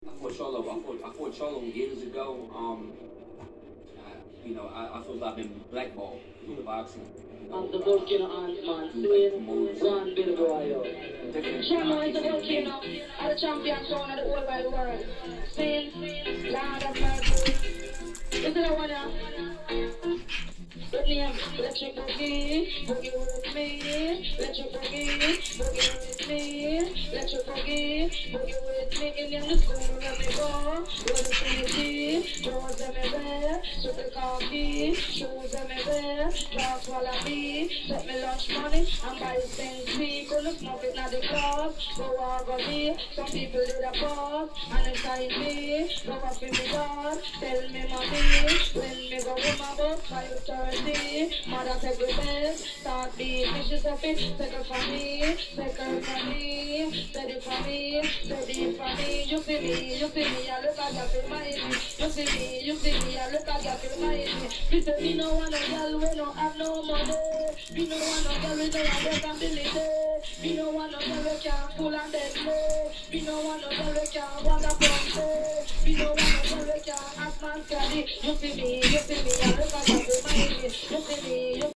I fought Cholo years ago. I feel like I've been blackballed in boxing. Of the volcano man, saying one big boy. Chamo is the volcano, are the champion son of the whole wide world. Saying, Lord of mercy. Is it a one now? Let me have electric boogie, boogie with me, electric boogie, boogie with me, electric boogie, boogie with me. In the school where we go, where the city, doors everywhere, super coffee, shoes everywhere, clothes while I be, set me lunch money, and buy things free, couldn't smoke it now the club, go out go be, some people did a pause, and inside me, go off in me God, tell me mommy, when me go with my book, 5:30. Mother take the best, start the fishes of it, take it from me, take it from me, take it from me, take it from me. You see me, I look at you, feel my enemy. You see me, I look at you, feel my enemy. You say me no want no girl, we no have no money. Me no want no girl, we no have workability. Me no want no girl, we can't pull and dead play. Me no want no girl, we can't walk up on play. Me no want no girl, we can't ask man carry. You see me, I look at you, feel my enemy. You see me,